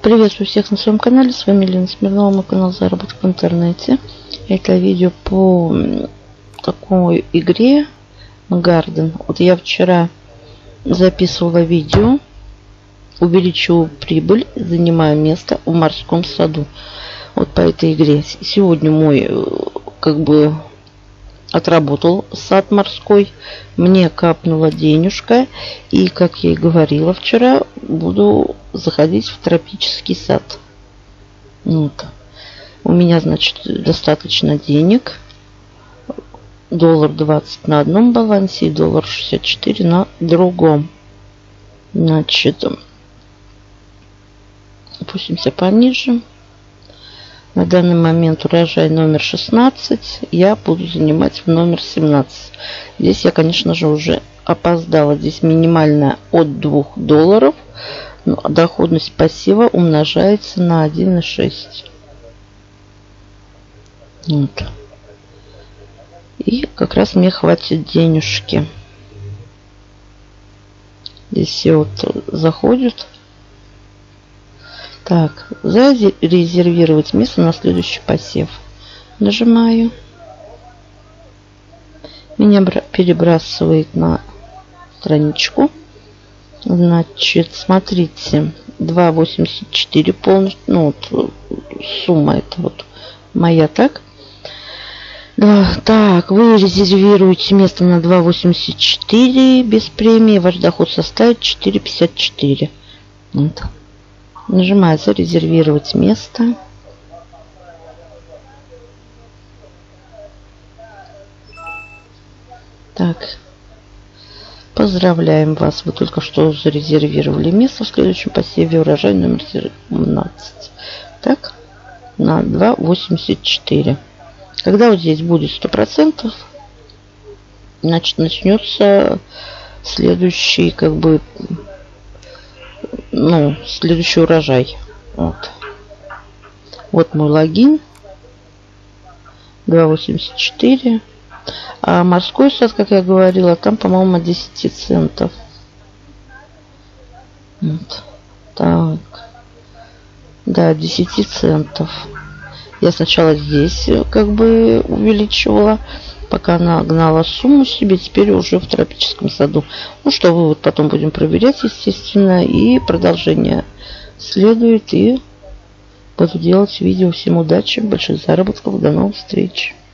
Приветствую всех на своем канале. С вами Лена Смирнова, мой канал Заработок в интернете. Это видео по такой игре Garden. Вот я вчера записывала видео. Увеличу прибыль, занимаю место в морском саду. Вот по этой игре. Сегодня мой отработал сад морской. Мне капнула денежка. И, как я и говорила вчера, буду заходить в тропический сад. Вот. У меня, значит, достаточно денег. $20 на одном балансе и $64 на другом. Значит, опустимся пониже. На данный момент урожай номер 16. Я буду занимать в номер 17. Здесь я, конечно же, уже опоздала. Здесь минимальная от $2. Но доходность пассива умножается на 1,6. Вот. И как раз мне хватит денежки. Здесь все вот заходят. Так, зарезервировать место на следующий посев. Нажимаю. Меня перебрасывает на страничку. Значит, смотрите, 2,84 полностью. Ну, вот, сумма это вот моя, так. Так, вы резервируете место на 2,84 без премии. Ваш доход составит 4,54. Вот. Нажимаю зарезервировать место. Так. Поздравляем вас. Вы только что зарезервировали место в следующем посеве. Урожай номер 17. Так. На 2,84. Когда вот здесь будет 100%, значит, начнется следующий, следующий урожай. Вот. Вот мой логин. 2,84. А морской сад, как я говорила, там, по-моему, 10 центов. Вот. Так. Да, 10 центов. Я сначала здесь увеличивала, пока она гнала сумму себе, теперь уже в тропическом саду. Ну что, вывод потом будем проверять, естественно. И продолжение следует. И буду делать видео. Всем удачи, больших заработков. До новых встреч.